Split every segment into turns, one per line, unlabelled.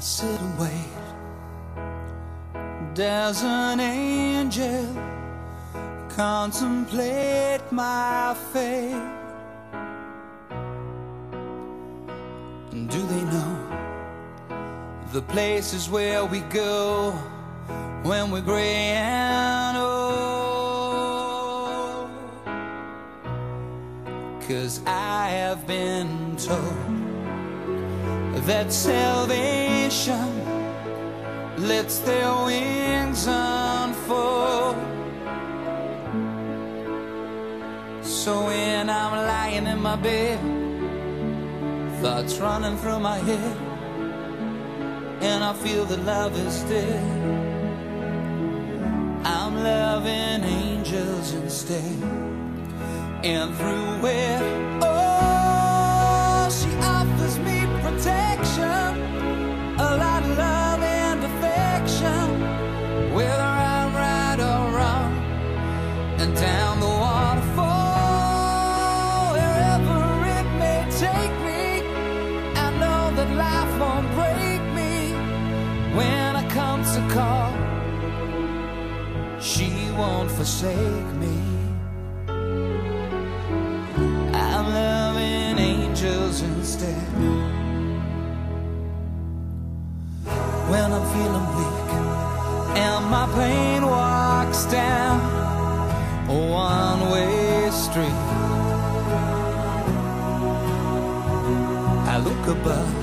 sit and wait. Does an angel contemplate my fate? And do they know the places where we go when we're gray and old? 'Cause I have been told that salvation lets their wings unfold. So when I'm lying in my bed, thoughts running through my head, and I feel that love is dead, I'm loving angels instead. And through it, oh, she offers me protection, a lot of love and affection, whether I'm right or wrong. And down the waterfall, wherever it may take me, I know that life won't break me. When I come to call, she won't forsake me. I'm loving angels instead. When I'm feeling weak and my pain walks down a one-way street, I look above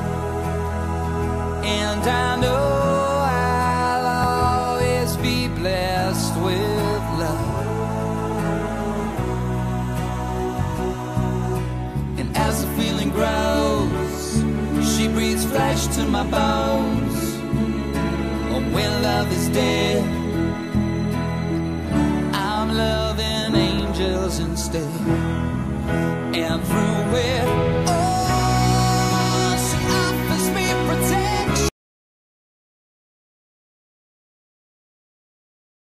and I know I'll always be blessed with love. And as the feeling grows, she breathes flesh to my bones. And when love is dead, I'm loving angels instead. And through it, oh,